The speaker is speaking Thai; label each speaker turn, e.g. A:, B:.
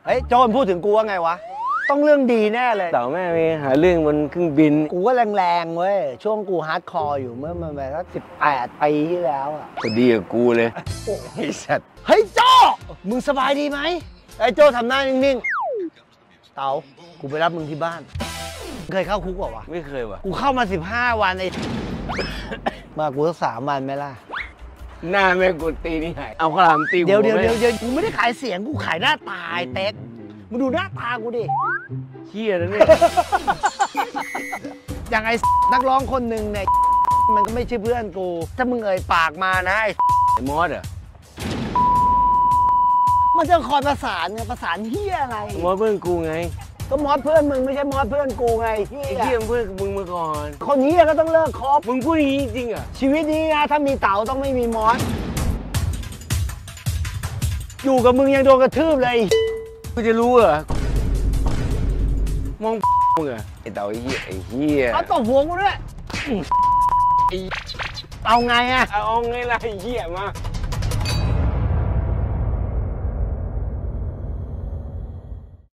A: เฮ้ยโจนพูดถึงกูว่าไงวะต้องเรื่องดีแน่เลย
B: เต่าแม่ไปหาเรื่องบนเครื่องบิน
A: กูก็แรงๆเว้ยช่วงกูฮาร์ดคอร์อยู่เมื่อมันแบบ18 ปีที่แล้วอ่ะ
B: พอดีกับกูเลย
A: โอ้ยสัตว์เฮ้ยโจมึงสบายดีไหมไอ้โจทำหน้านิ่งๆเต๋ากูไปรับมึงที่บ้านเคยเข้าคุกเปล่าวะ
B: ไม่เคยว่ะ
A: กูเข้ามา15 วันไอ้มากูสัก3 วันไหมล่ะ
B: หน้าแม่กูตีนี่หายเอาขลามตี
A: เดี๋ยวกูไม่ได้ขายเสียงกูขายหน้าตาไอ้เต๊กมึงดูหน้าตากูดิ
B: เฮียแล้วเนี่ย
A: อย่างไอ้นักร้องคนหนึ่งเนี่ยมันก็ไม่ใช่เพื่อนกูถ้ามึงเอ่ยปากมานะ
B: ไอ้มอสอะ
A: มันจะคอยประสานไงประสานเฮียอะไร
B: มอสเพื่อนกูไง
A: ก็มอสเพื่อนมึงไม่ใช่มอสเพื่อนกูไง
B: ไอ้เฮียเพื่อนมึงมาก่อน
A: คนนี้ก็ต้องเลิกคบ
B: มึงพูดอย่างนี้จริงอะ
A: ชีวิตนี้นะถ้ามีเต๋าต้องไม่มีมอสอยู่กับมึงยังโดนกระทืบเลย
B: กูจะรู้เหรอมองมึงอะไอ้เต่าไอ้เฮีย
A: เอาตบหัวกูด้วยเอาไงอะ
B: เอาไงล่ะไอ้เฮียมา